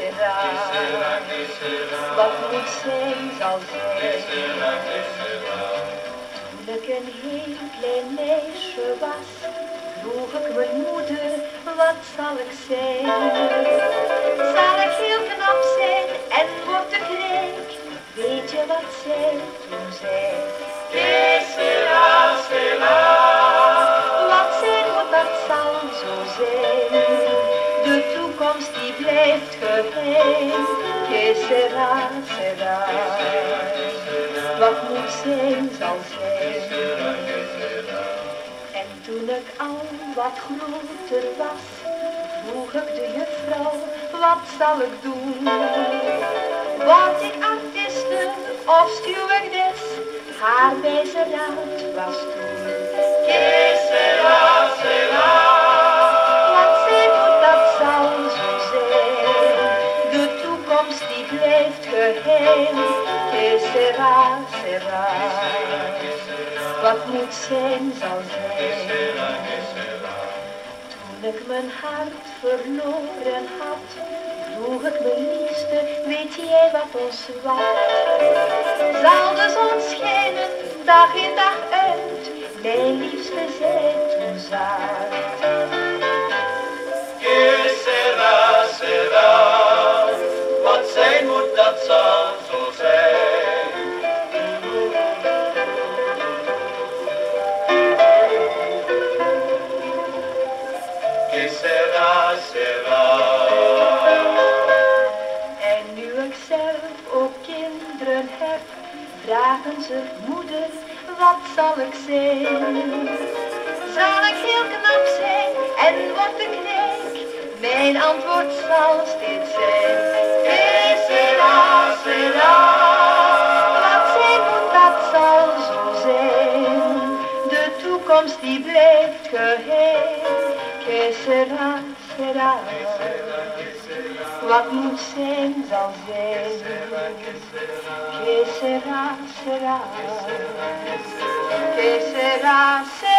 sera. Wat moet zijn, zal zijn. Toen ik een heel klein meisje was, vroeg ik mijn moeder, wat zal ik zijn? Zal ik heel knap zijn en word ik rijk? Weet je wat zij toen zei? Que sera, sera. Wat zijn moet, dat zal zo zijn. De toekomst die blijft geheim. Que sera, sera. Wat moet zijn, zal zijn. En toen ik al wat groter was, vroeg ik de juffrouw, wat zal ik doen? Word ik artiste of stewardess? Haar wijze raad was toen. Que sera, sera. Wat zijn moet, dat zal zo zijn. De toekomst die blijft geheim. Que sera, sera. Wat moet zijn, zal zijn. Toen ik mijn hart verloren had, vroeg ik mijn liefste, weet jij wat ons wacht? Zal de zon schijnen, dag in dag uit, mijn liefste zei toen zacht. Que sera, sera. Wat zijn moet, dat zal zo zijn. Que sera, sera. En nu ik zelf ook kinderen heb, vragen ze, moeder, wat zal ik zijn? Zal ik heel knap zijn en word ik rijk? Mijn antwoord zal steeds zijn. Que sera, sera. Wat zijn moet, dat zal zo zijn. De toekomst die blijft geheim. Que sera, sera. Wat moet zijn, zal zijn. Que sera, sera. Que sera, sera.